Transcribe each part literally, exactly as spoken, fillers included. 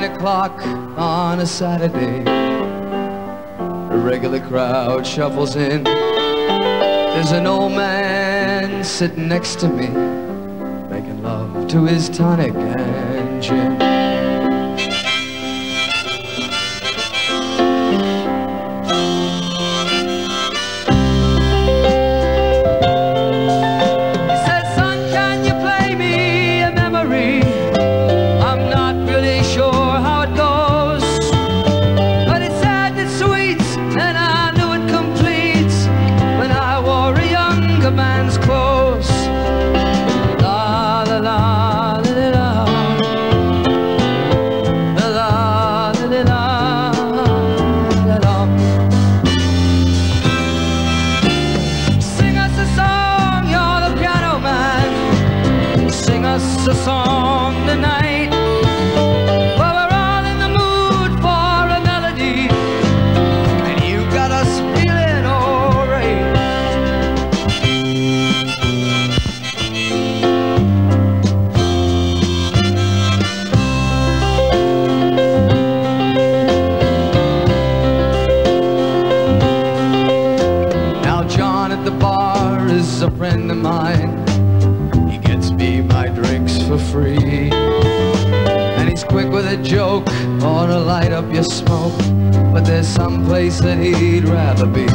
nine o'clock on a Saturday. A regular crowd shuffles in. There's an old man sitting next to me, making love to his tonic and gin. A song tonight. Well, we're all in the mood for a melody, and you got us feeling alright. Now John at the bar is a friend of mine. For free, and he's quick with a joke or to light up your smoke, but there's some place that he'd rather be.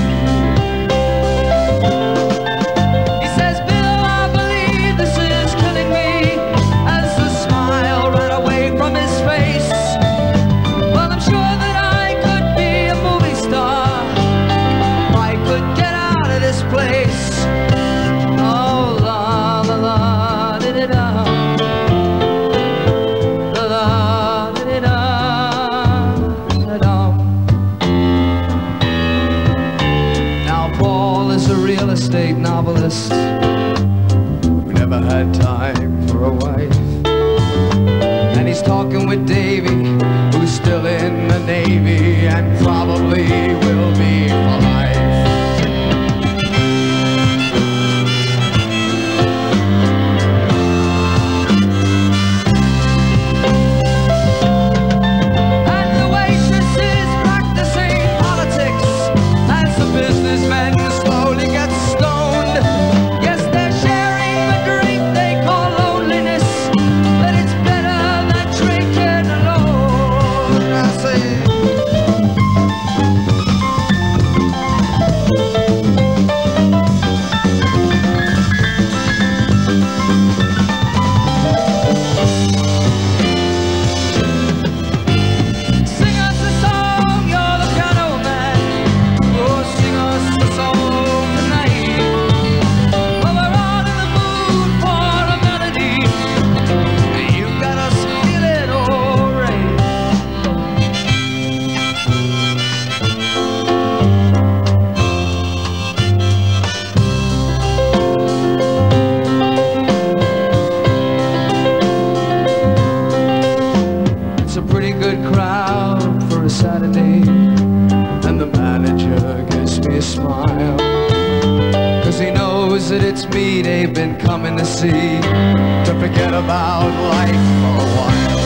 He says, Bill, I believe this is killing me, as the smile ran away from his face. Well, I'm sure that I could be a movie star if I could get out of this place. Oh, la la la, da da da. Estate novelist who never had time for a wife, and he's talking with Davy, who's still in the Navy and probably will be for life. And the waitress is practicing politics as the businessmen slowly get stoned. Yes, they're sharing the drink they call loneliness, but it's better than drinking alone. I say. Sing us a song, you're the piano man. Oh, sing us a song tonight. Well, we're all in the mood for a melody, and you got us feeling alright. It's a pretty good crowd for a Saturday, and the manager gives me a smile, 'cause he knows that it's me they've been coming to see, to forget about life for a while.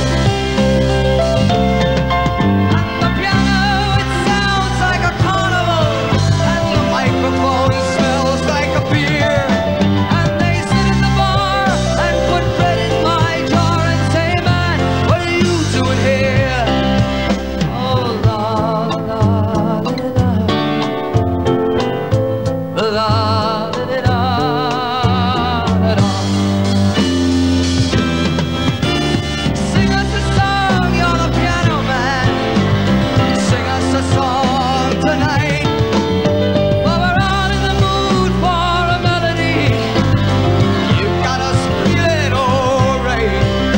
At the piano it sounds like a carnival, and the microphone smells like a beer. And they sit in the bar and put bread in my jar and say, man, what are you doing here? Oh, la la la la la la la la la. Sing us a song, you're the piano man. Sing us a song tonight. Well, we're all in the mood for a melody. You got us feeling alright.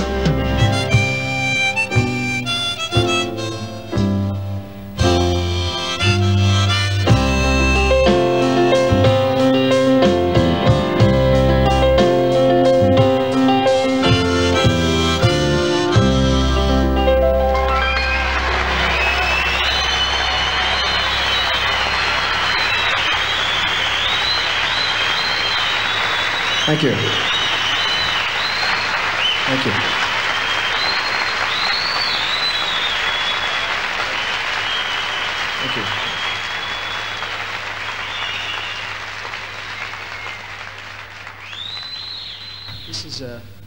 Thank you. Thank you. is uh,